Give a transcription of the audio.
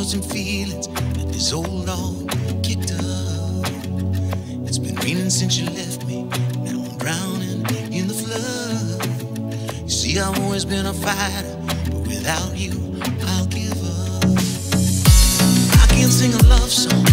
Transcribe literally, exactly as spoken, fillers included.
thoughts and feelings that this old dog kicked up. It's been raining since you left me, now I'm drowning in the flood. You see, I've always been a fighter, but without you, I'll give up. I can't sing a love song